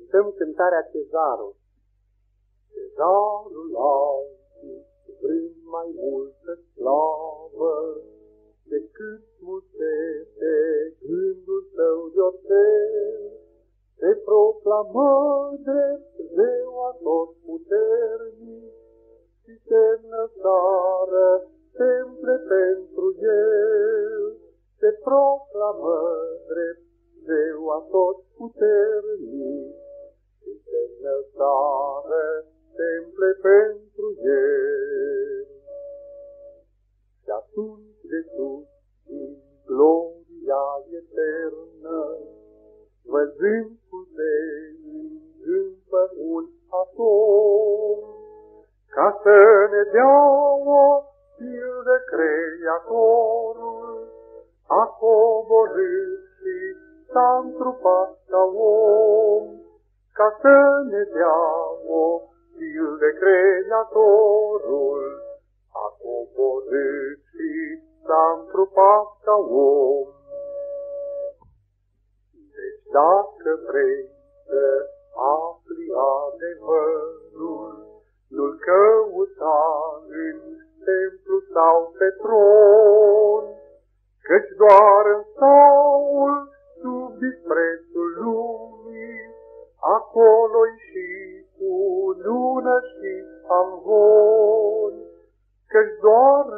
cântăm cântarea Cezarul. Cezarul alții, vrând mai multă slavă, decât mulțete gândul său de-oțel, se proclamă drept zeu atotputernic și se înălțară temple pentru el. Se proclamă drept zeu atotputernic și se înălțară temple pentru el. Și atunci de sus, din gloria eternă, văzând cum se îngâmpă un atom, ca să ne dea o pildă Creatorul, a coborât și s-a întrupat ca om, ca să ne dea o pildă Creatorul, a coborât și s-a întrupat ca om. Deci dacă vrei să afli adevărul, nu-l căuta în templu sau pe tron, căci doar în staul sub disprețul lumii, acolo-i și cu lună și amvon, căci doar